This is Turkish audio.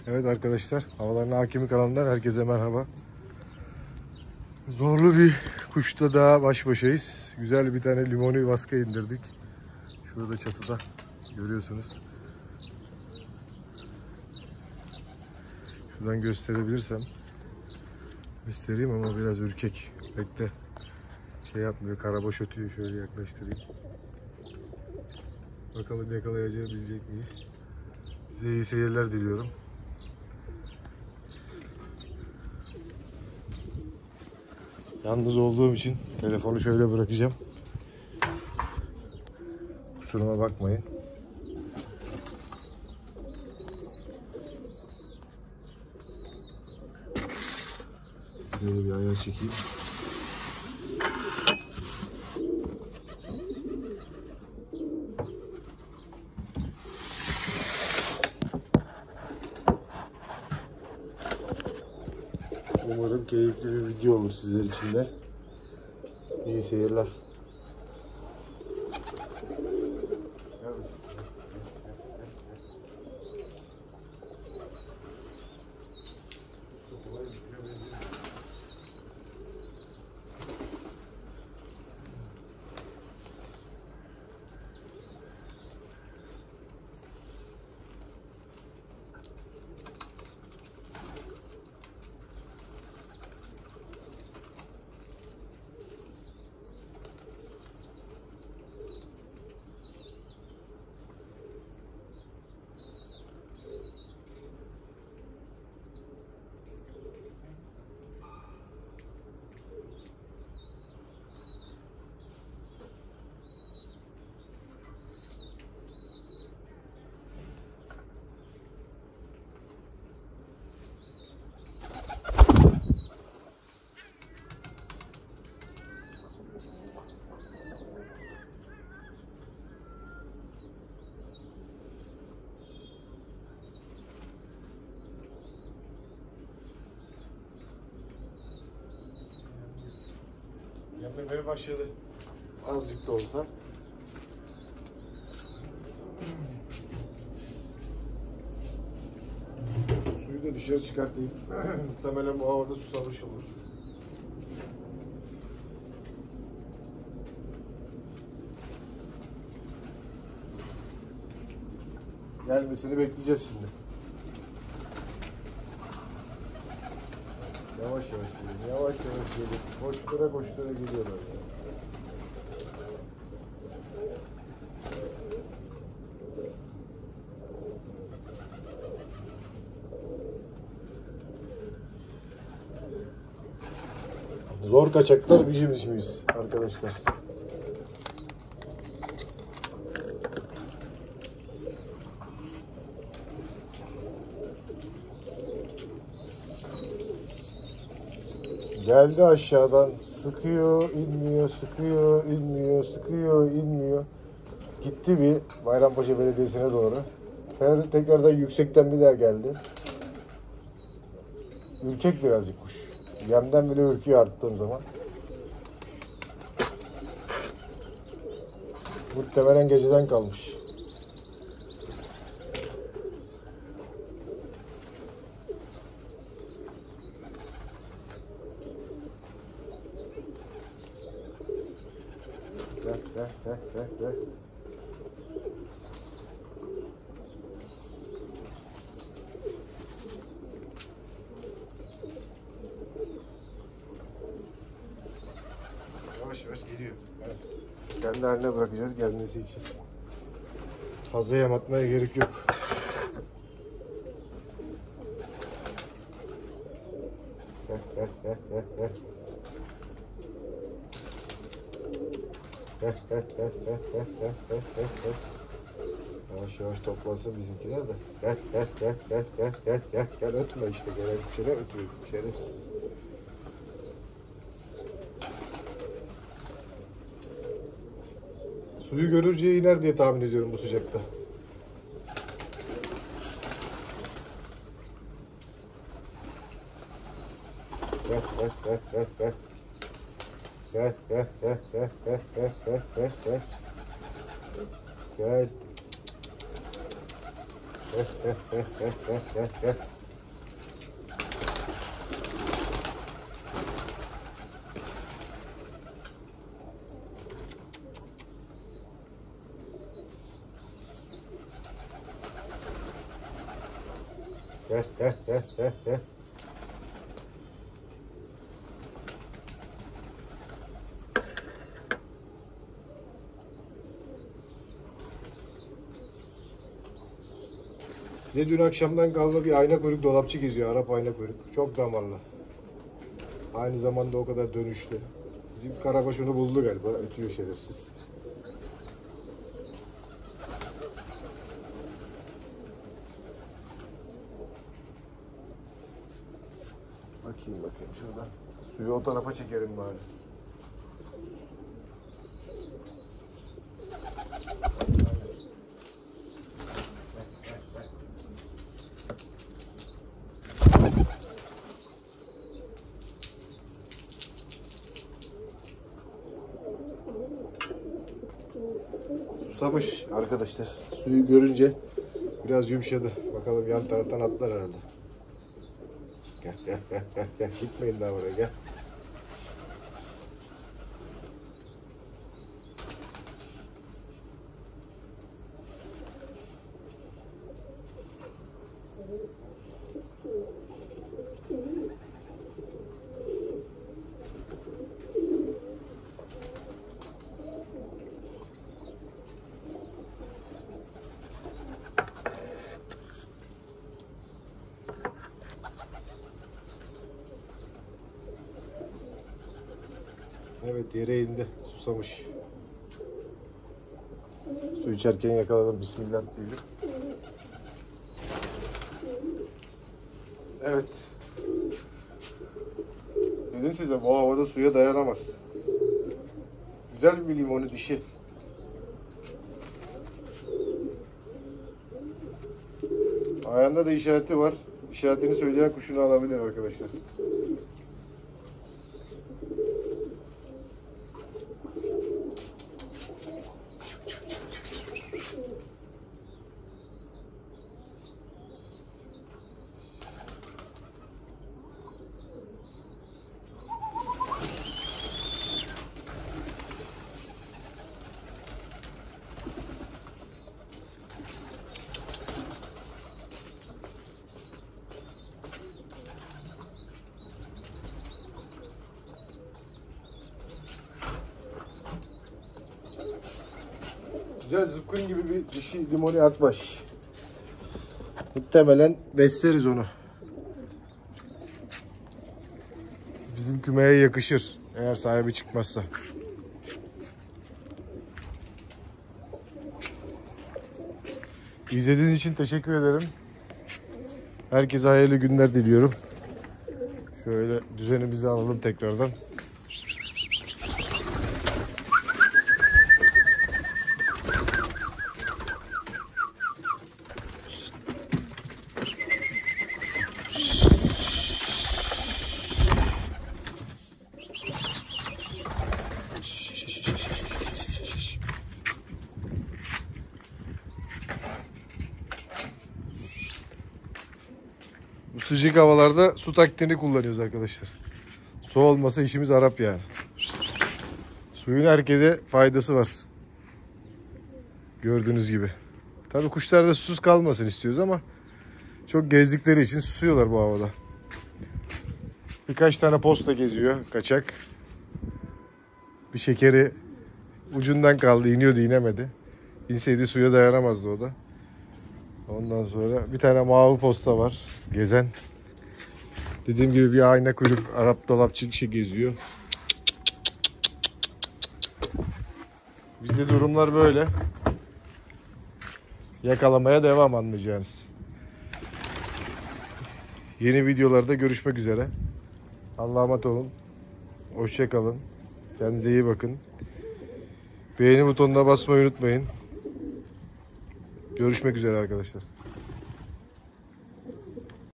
Evet arkadaşlar, havaların hakimi kanalından herkese merhaba. Zorlu bir kuşta daha baş başayız. Güzel bir tane limoni vaska indirdik. Şurada çatıda görüyorsunuz. Şuradan gösterebilirsem göstereyim ama biraz ürkek. Bekle. Şey yapmıyor, karabaş ötüyor. Şöyle yaklaştırayım. Bakalım yakalayabilecek miyiz? Size iyi seyirler diliyorum. Yalnız olduğum için telefonu şöyle bırakacağım. Kusuruma bakmayın. Böyle bir ayar çekeyim. Umarım keyifli bir video olur sizler için de. İyi seyirler. Yapmaya başladı. Azıcık da olsa. Suyu da dışarı çıkartayım. Muhtemelen bu havada susamış olur. Gelmesini bekleyeceğiz şimdi. Yavaş yavaş geliyor. Yavaş yavaş geliyor. Koştura koştura geliyorlar ya. Zor kaçaklar bizim işimiz arkadaşlar. Geldi aşağıdan, sıkıyor, inmiyor, sıkıyor, inmiyor, sıkıyor, inmiyor. Gitti bir Bayrampaşa Belediyesi'ne doğru. Tekrardan yüksekten bir daha geldi. Ürkek birazcık kuş. Yemden bile ürküyor arttığım zaman. Muhtemelen geceden kalmış. Gel. Yavaş yavaş geliyor. Evet. Kendi haline bırakacağız gelmesi için. Fazla yem atmaya gerek yok. Yavaş yavaş toplansın bizimkiler de. Gel ötme işte. Gelen bir şeyler ötüyor. Şerefsiz. Suyu görürce iner diye tahmin ediyorum bu sıcakta. Gel. Ne dün akşamdan kalma bir ayna kuyruk dolapçı geziyor. Arap ayna kuyruk. Çok damarlı. Aynı zamanda o kadar dönüşlü. Bizim Karabaş onu buldu galiba. Ötüyor şerefsiz. Bakayım şuradan. Suyu o tarafa çekerim bari. Susamış arkadaşlar. Suyu görünce biraz yumuşadı. Bakalım yan taraftan atlar herhalde. Gel. Gitmeyin daha oraya, gel. Evet, yere indi. Susamış. Su içerken yakaladım. Bismillah diyelim. Evet. Dedim size, bu havada suya dayanamaz. Güzel bir limonu dişi. Ayağında da işareti var. İşaretini söyleyen kuşunu alabilir arkadaşlar. Güzel zıpkın gibi bir dişi limoni akbaş. Muhtemelen besleriz onu. Bizim kümeye yakışır eğer sahibi çıkmazsa. İzlediğiniz için teşekkür ederim. Herkese hayırlı günler diliyorum. Şöyle düzenimizi alalım tekrardan. Bu sıcak havalarda su taktiğini kullanıyoruz arkadaşlar. Su olmasa işimiz Arap yani. Suyun herkese faydası var. Gördüğünüz gibi. Tabii kuşlar da susuz kalmasın istiyoruz ama çok gezdikleri için susuyorlar bu havada. Birkaç tane posta geziyor, kaçak. Bir şekeri ucundan kaldı, iniyordu, inemedi. İnseydi suya dayanamazdı o da. Ondan sonra bir tane mavi posta var, gezen. Dediğim gibi bir ayna kuyruk Arap dolapçı kişi geziyor. Bizde durumlar böyle. Yakalamaya devam, anlayacağınız. Yeni videolarda görüşmek üzere. Allah'a emanet olun. Hoşça kalın. Kendinize iyi bakın. Beğeni butonuna basmayı unutmayın. Görüşmek üzere arkadaşlar.